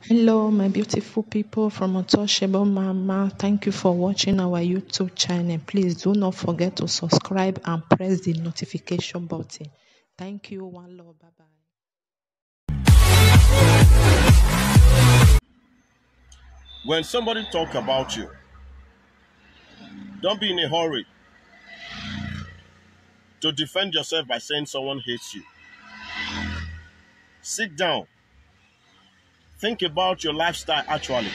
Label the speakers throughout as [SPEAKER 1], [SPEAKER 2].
[SPEAKER 1] Hello, my beautiful people from Untouchable Mama. Thank you for watching our YouTube channel. Please do not forget to subscribe and press the notification button. Thank you. One love. Bye bye.
[SPEAKER 2] When somebody talk about you, don't be in a hurry to defend yourself by saying someone hates you. Sit down. Think about your lifestyle actually.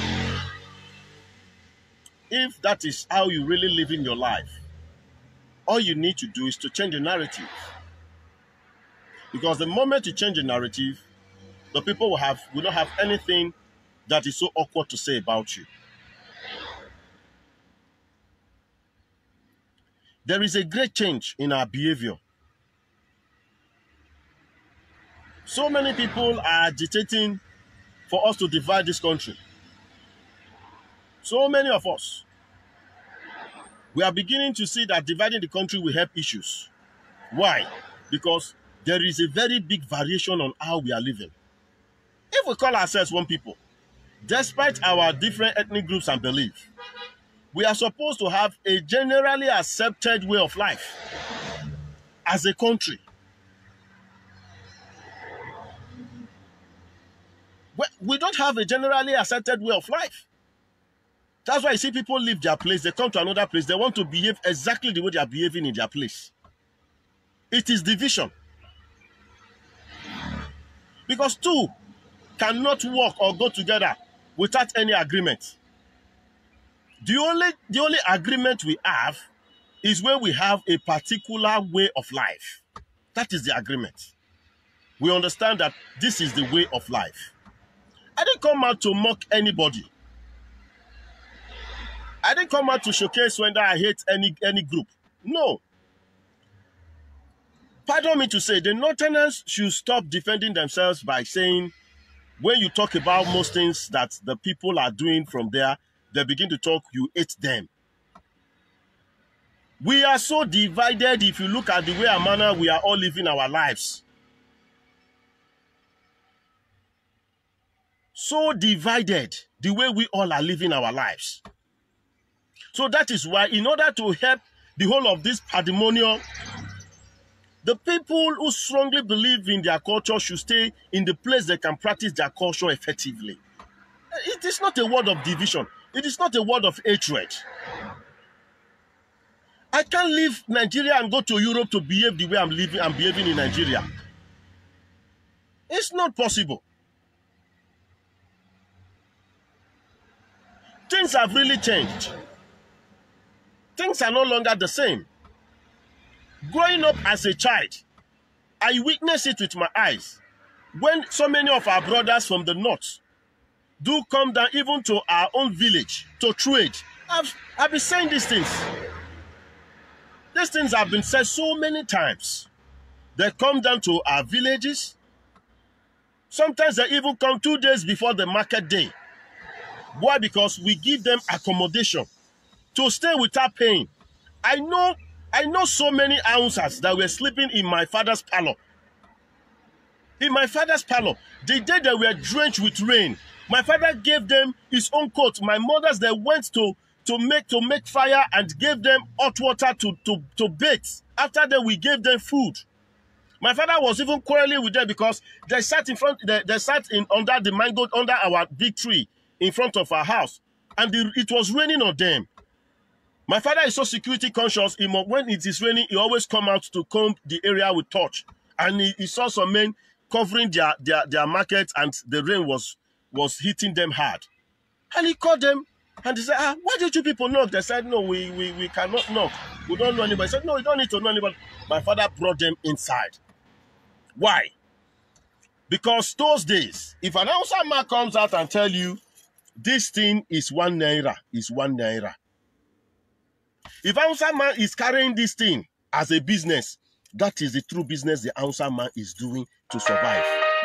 [SPEAKER 2] If that is how you really live in your life, all you need to do is to change the narrative. Because the moment you change the narrative, the people will not have anything that is so awkward to say about you. There is a great change in our behavior. So many people are agitating for us to divide this country. So many of us, we are beginning to see that dividing the country will help issues. Why? Because there is a very big variation on how we are living. If we call ourselves one people, despite our different ethnic groups and beliefs, we are supposed to have a generally accepted way of life as a country. We don't have a generally accepted way of life. That's why you see people leave their place, they come to another place, they want to behave exactly the way they are behaving in their place. It is division. Because two cannot work or go together without any agreement. The only agreement we have is when we have a particular way of life. That is the agreement. We understand that this is the way of life. I didn't come out to mock anybody. I didn't come out to showcase when I hate any group. No. Pardon me to say, the Northerners should stop defending themselves by saying, when you talk about most things that the people are doing from there, they begin to talk, you hate them. We are so divided if you look at the way and manner we are all living our lives. So divided the way we all are living our lives. So that is why, in order to help the whole of this pandemonium, the people who strongly believe in their culture should stay in the place they can practice their culture effectively. It is not a word of division. It is not a word of hatred. I can't leave Nigeria and go to Europe to behave the way I'm behaving in Nigeria. It's not possible. Things have really changed. Things are no longer the same. Growing up as a child, I witnessed it with my eyes. When so many of our brothers from the north do come down even to our own village to trade. I've been saying these things. These things have been said so many times. They come down to our villages. Sometimes they even come 2 days before the market day. Why? Because we give them accommodation to stay without paying. I know so many ounces that were sleeping in my father's parlor. In my father's parlor, the day they were drenched with rain, my father gave them his own coat. My mothers, they went to make fire and gave them hot water to bathe. After that, we gave them food. My father was even quarreling with them because they sat under the mango, under our big tree in front of our house, and it was raining on them. My father is so security conscious. When it is raining, he always come out to comb the area with torch. And he saw some men covering their market, and the rain was hitting them hard. And he called them, and he said, why did you people knock? They said, no, we cannot knock. We don't know anybody. He said, no, you don't need to know anybody. My father brought them inside. Why? Because those days, if an Hausa man comes out and tell you, this thing is 1 naira, is 1 naira. If Hausa man is carrying this thing as a business, that is the true business the Hausa man is doing to survive.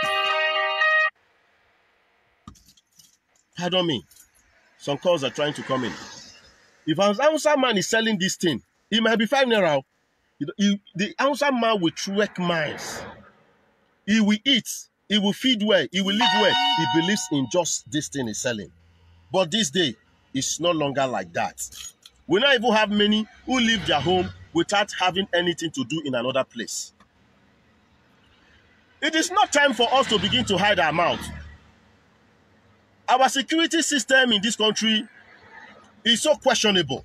[SPEAKER 2] Pardon me. Some calls are trying to come in. If an Hausa man is selling this thing, it might be 5 naira. The Hausa man will trek miles. He will eat. he will feed well, he will live well. He believes in just this thing he's selling. But this day, it's no longer like that. We now even have many who leave their home without having anything to do in another place. It is not time for us to begin to hide our mouth. Our security system in this country is so questionable.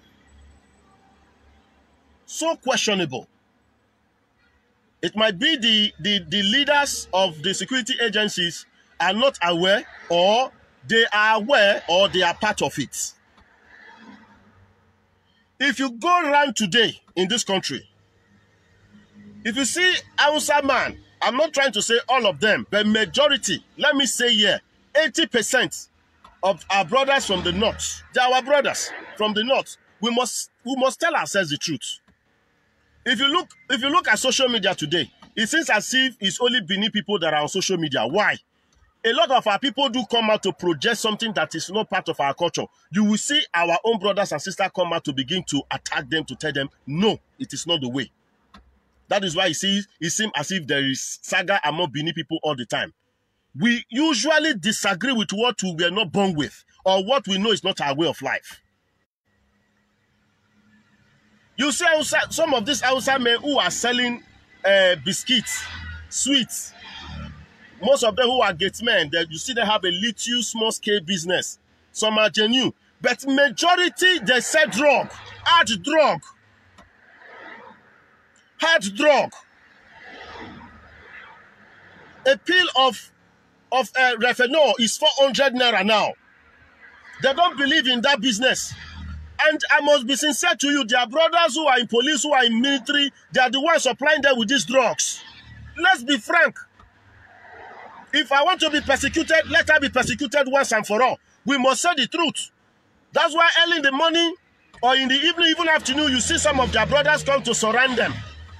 [SPEAKER 2] So questionable. It might be the leaders of the security agencies are not aware, or they are aware, or they are part of it. If you go around today in this country, if you see Hausa man, I'm not trying to say all of them, but majority, let me say here, 80% of our brothers from the north, they are our brothers from the north. We must tell ourselves the truth. If you look at social media today, it seems as if it's only Benin people that are on social media. Why? A lot of our people do come out to project something that is not part of our culture. You will see our own brothers and sisters come out to begin to attack them, to tell them, no, it is not the way. That is why it seems as if there is saga among Benin people all the time. We usually disagree with what we were not born with, or what we know is not our way of life. You see some of these Hausa men who are selling biscuits, sweets. Most of them who are gate men, you see they have a little small scale business. Some are genuine. But majority, they sell drug, hard drug. Hard drug. A pill of Refenol is 400 naira now. They don't believe in that business. And I must be sincere to you, their brothers who are in police, who are in military, they are the ones supplying them with these drugs. Let's be frank. If I want to be persecuted, let her be persecuted once and for all. We must say the truth. That's why early in the morning or in the evening, even afternoon, you see some of their brothers come to surround them.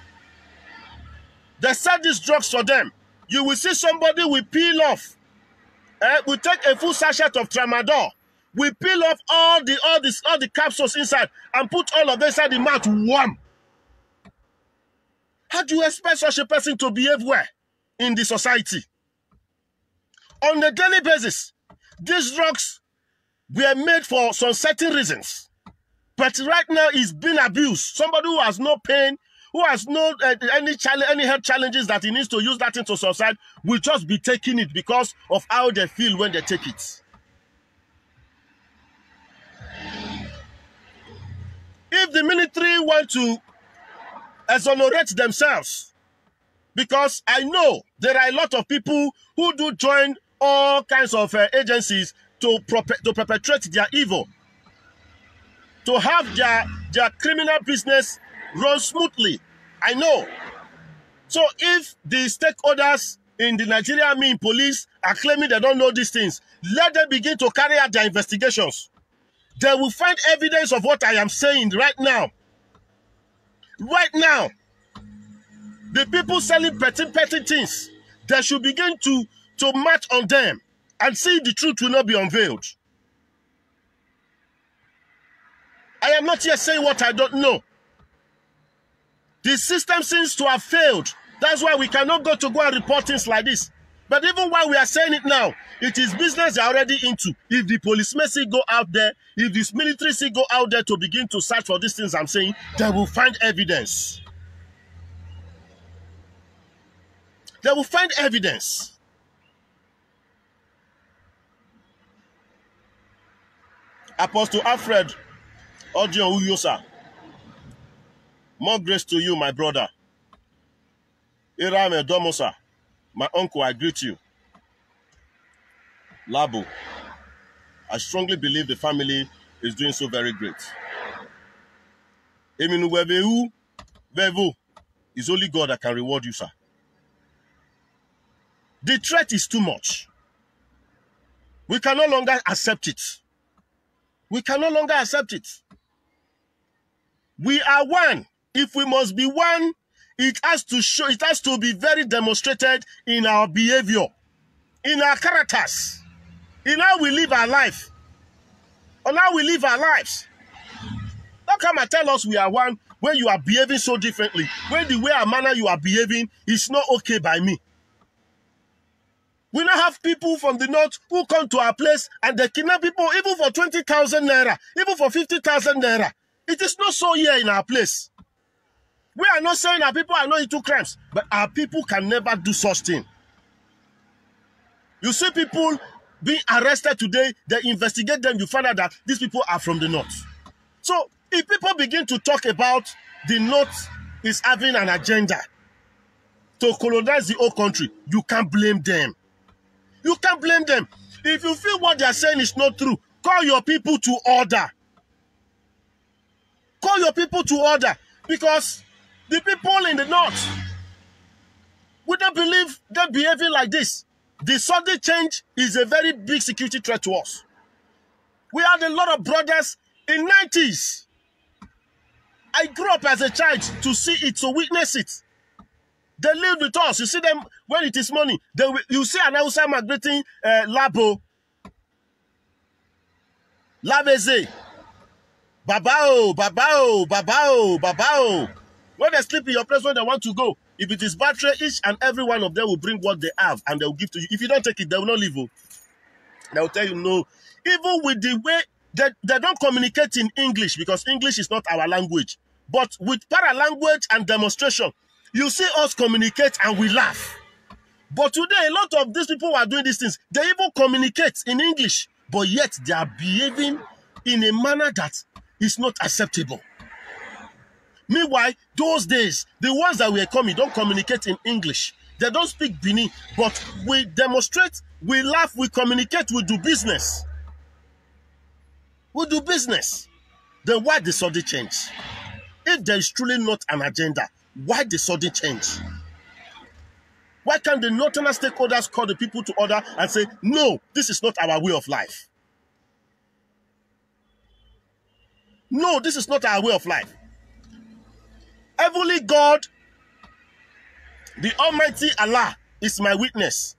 [SPEAKER 2] They sell these drugs for them. You will see somebody will peel off. We take a full sachet of Tramadol. We peel off all the capsules inside and put all of them inside the mouth. Wham! How do you expect such a person to behave well in the society? On a daily basis, these drugs were made for some certain reasons. But right now, it's being abused. Somebody who has no pain, who has no any health challenges that he needs to use that into society, will just be taking it because of how they feel when they take it. If the military want to exonerate themselves, because I know there are a lot of people who do join all kinds of agencies to perpetrate their evil, to have their criminal business run smoothly. I know. So if the stakeholders in the Nigerian Army and police are claiming they don't know these things, let them begin to carry out their investigations. They will find evidence of what I am saying right now. Right now. The people selling petty things, they should begin to march on them and see the truth will not be unveiled. I am not here saying what I don't know. The system seems to have failed. That's why we cannot go and report things like this. But even while we are saying it now, it is business they are already into. If the policemen still go out there, if this military still go out there to begin to search for these things I'm saying, they will find evidence. They will find evidence. Apostle Alfred Odion Uyosa, more grace to you, my brother. Irame Domosa, my uncle, I greet you. Labo, I strongly believe the family is doing so very great. Eminu Wevehu, Vevo, it's only God that can reward you, sir. The threat is too much. We can no longer accept it. We can no longer accept it. We are one. If we must be one, it has to be very demonstrated in our behavior, in our characters, in how we live our life, on how we live our lives. Don't come and tell us we are one when you are behaving so differently, when the way and manner you are behaving is not okay by me. We now have people from the north who come to our place and they kidnap people even for 20,000 naira, even for 50,000 naira. It is not so here in our place. We are not saying our people are not into crimes, but our people can never do such thing. You see people being arrested today, they investigate them, you find out that these people are from the north. So if people begin to talk about the north is having an agenda to colonize the whole country, you can't blame them. You can't blame them. If you feel what they are saying is not true, call your people to order. Call your people to order, because the people in the north wouldn't believe them behaving like this. The sudden change is a very big security threat to us. We had a lot of brothers in 90s. I grew up as a child to see it, to witness it. They live with us. You see them when it is morning. You see an Hausa migrating Labo, Labeze, Babao, Babao, Babao, Babao. When they sleep in your place, when they want to go, if it is battery, each and every one of them will bring what they have and they will give to you. If you don't take it, they will not leave. They will tell you no. Even with the way they don't communicate in English, because English is not our language. But with para-language and demonstration, you see us communicate and we laugh. But today, a lot of these people who are doing these things, they even communicate in English, but yet they are behaving in a manner that is not acceptable. Meanwhile, those days, the ones that were coming don't communicate in English. They don't speak Bini, but we demonstrate, we laugh, we communicate, we do business. We do business. Then why the sudden change? If there is truly not an agenda, why the sudden change? Why can't the northern stakeholders call the people to order and say, no, this is not our way of life? No, this is not our way of life. Heavenly God, the Almighty Allah, is my witness.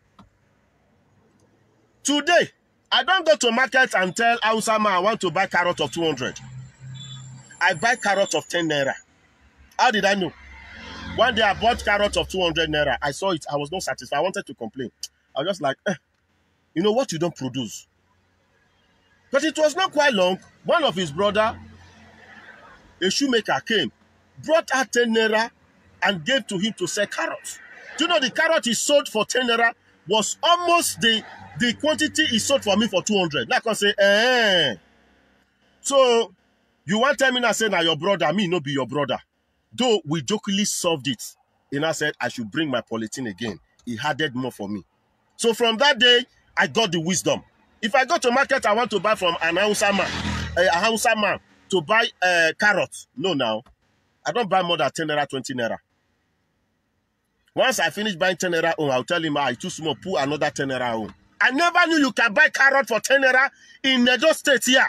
[SPEAKER 2] Today, I don't go to market and tell Hausa man I want to buy carrot of 200. I buy carrot of 10 naira. How did I know? One day I bought carrot of 200 naira. I saw it. I was not satisfied. I wanted to complain. I was just like, you know what you don't produce? But it was not quite long. One of his brother, a shoemaker, came, brought out 10 naira and gave to him to sell carrots. Do you know the carrot he sold for 10 naira was almost the quantity he sold for me for 200. Like I say, So, you want to tell me now, say, now your brother, me no be your brother. Though we jokingly solved it. And I said, I should bring my polythene again. He added more for me. So from that day, I got the wisdom. If I go to market, I want to buy from an Hausa man to buy carrots. No, now. I don't buy more than 10 naira, 20 naira. Once I finish buying 10 naira, I'll tell him, I too small, put another 10 naira home. I never knew you can buy carrot for 10 naira in Edo State here.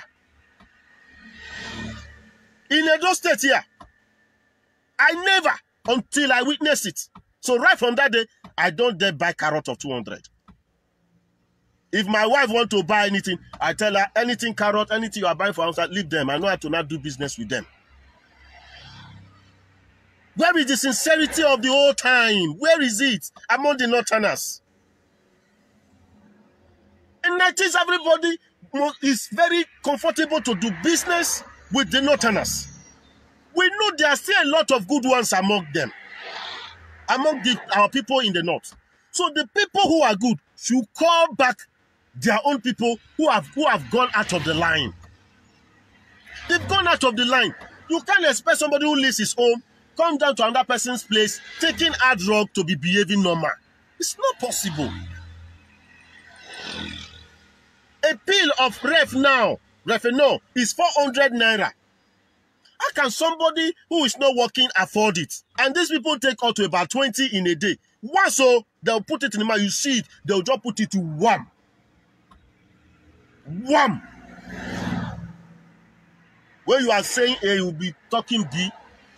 [SPEAKER 2] In Edo State here. I never, until I witnessed it. So right from that day, I don't dare buy carrot of 200. If my wife want to buy anything, I tell her, anything carrot, anything you are buying for outside, leave them. I know how to not do business with them. Where is the sincerity of the whole time? Where is it among the northerners? In 90s, everybody is very comfortable to do business with the northerners. We know there are still a lot of good ones among them, among our people in the north. So the people who are good should call back their own people who have gone out of the line. They've gone out of the line. You can't expect somebody who leaves his home, come down to another person's place, taking hard drug to be behaving normal. It's not possible. A pill of Refenol is 400 naira. How can somebody who is not working afford it? And these people take out to about 20 in a day. Once so, they'll put it in the mouth, you see it, they'll just put it to wham. Wham. When you are saying A, you'll be talking B.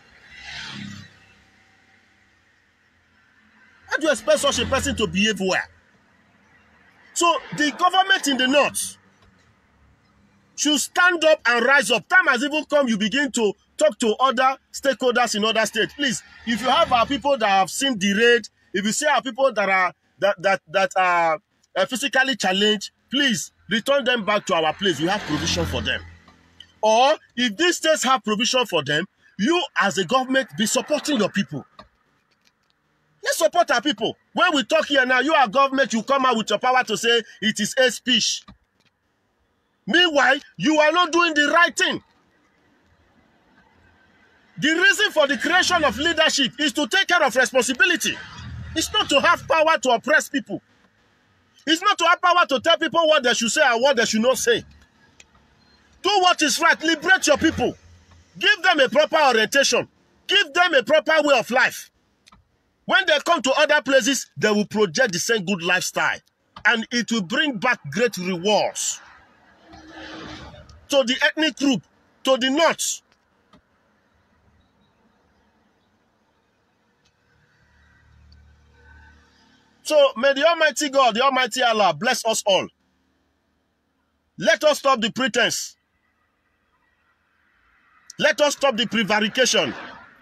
[SPEAKER 2] How do you expect such a person to behave well? So the government in the north should stand up and rise up. Time has even come, you begin to talk to other stakeholders in other states. Please, if you have our people that have seen the raid, if you see our people that are physically challenged, please return them back to our place. We have provision for them. Or if these states have provision for them, you as a government be supporting your people. Let's support our people. When we talk here now, you are government, you come out with your power to say it is a speech. Meanwhile, you are not doing the right thing. The reason for the creation of leadership is to take care of responsibility. It's not to have power to oppress people. It's not to have power to tell people what they should say and what they should not say. Do what is right. Liberate your people. Give them a proper orientation. Give them a proper way of life. When they come to other places, they will project the same good lifestyle. And it will bring back great rewards to the ethnic group, to the north. So may the Almighty God, the Almighty Allah bless us all. Let us stop the pretense. Let us stop the prevarication.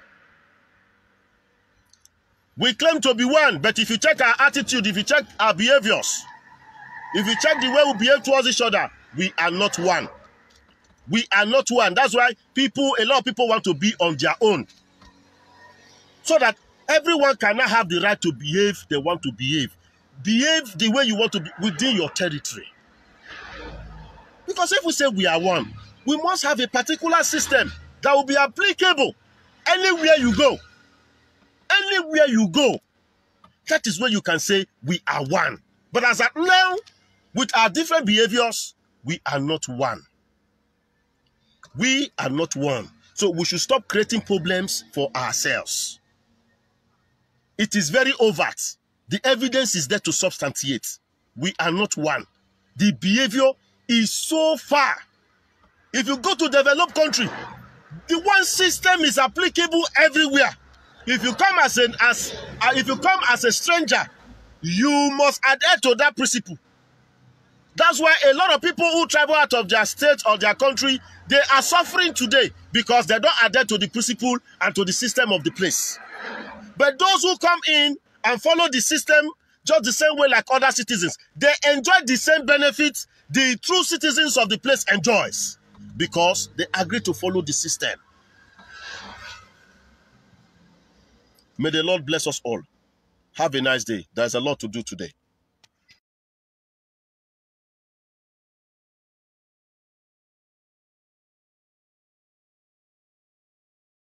[SPEAKER 2] We claim to be one, but if you check our attitude, if you check our behaviors, if you check the way we behave towards each other, we are not one. We are not one. That's why a lot of people want to be on their own. So that everyone cannot have the right to behave they want to behave. Behave the way you want to be within your territory. Because if we say we are one, we must have a particular system that will be applicable anywhere you go. Anywhere you go. That is where you can say we are one. But as at now, with our different behaviors, we are not one. We are not one. So we should stop creating problems for ourselves. It is very overt. The evidence is there to substantiate. We are not one. The behavior is so far. If you go to developed country, the one system is applicable everywhere. If you come as a stranger, you must adhere to that principle. That's why a lot of people who travel out of their state or their country, they are suffering today because they don't adhere to the principle and to the system of the place. But those who come in and follow the system just the same way like other citizens, they enjoy the same benefits the true citizens of the place enjoys because they agree to follow the system. May the Lord bless us all. Have a nice day. There's a lot to do today.